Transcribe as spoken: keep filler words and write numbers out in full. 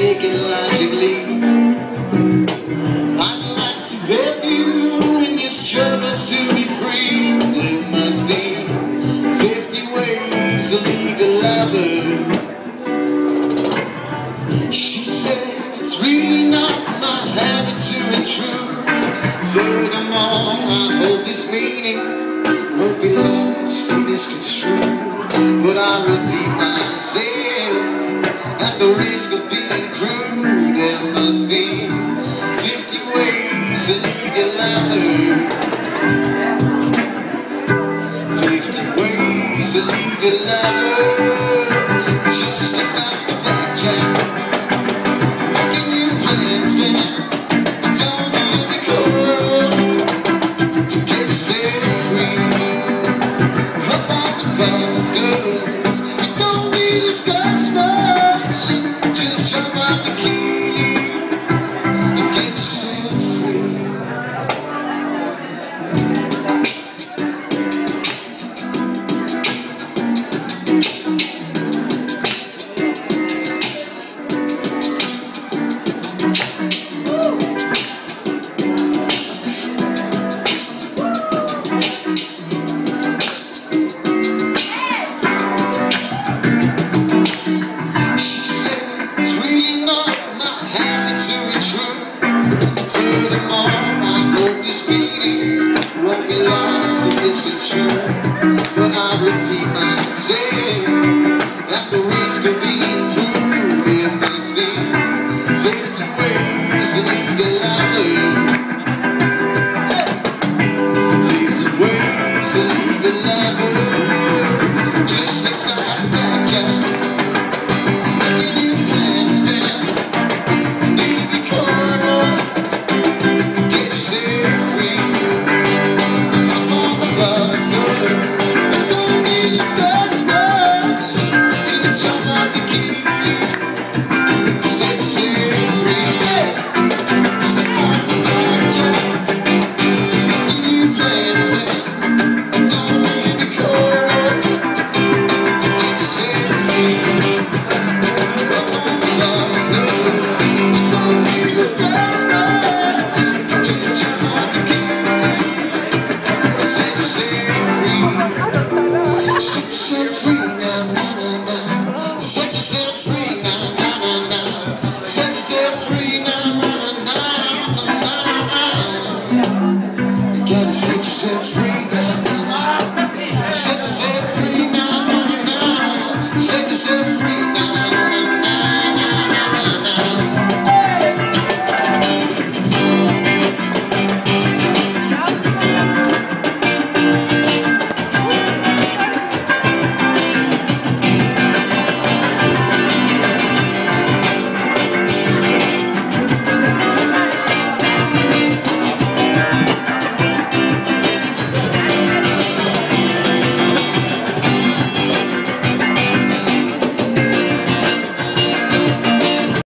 take it logically. I'd like to help you in your struggles to be free. There must be fifty ways to leave a lover. She said it's really not my habit to intrude. Furthermore, I hope this meeting won't be lost and misconstrued. But I repeat myself, at the risk of being crude, there must be fifty ways to leave your lover. Fifty ways to leave your lover. Just slip out the back, Jack. Making new plans now. You don't need to be cold to get yourself free. Up on the bus, girls. You don't need to discuss much. Just jump out the key and get yourself free. Furthermore, I hope this meeting won't be lost and misconstrued.